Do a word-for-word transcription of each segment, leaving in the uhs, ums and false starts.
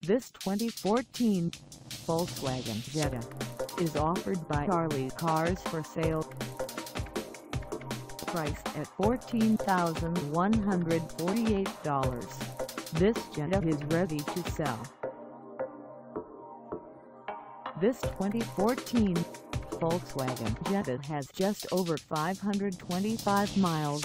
This twenty fourteen Volkswagen Jetta is offered by Charlie Cars for Sale. Priced at fourteen thousand one hundred forty-eight dollars, this Jetta is ready to sell. This twenty fourteen Volkswagen Jetta has just over five hundred twenty-five miles.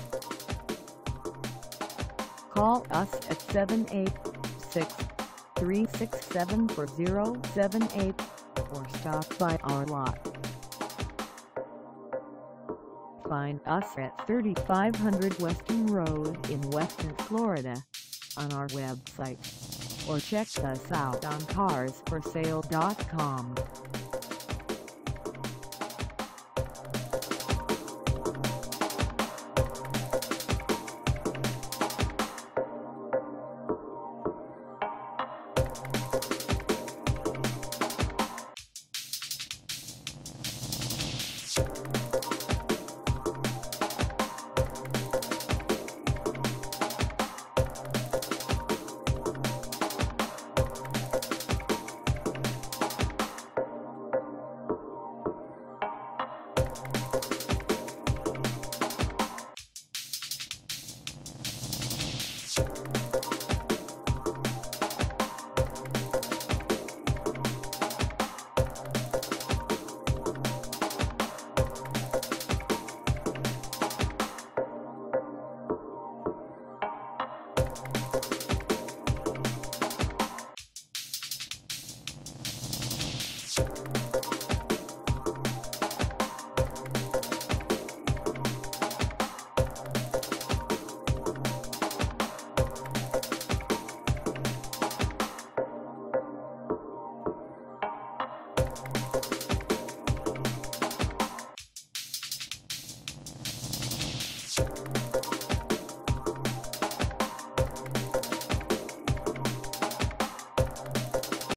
Call us at seven eight six, three six seven, four zero seven eight or stop by our lot. Find us at thirty-five hundred Weston Road in Weston, Florida on our website, or check us out on cars for sale dot com. You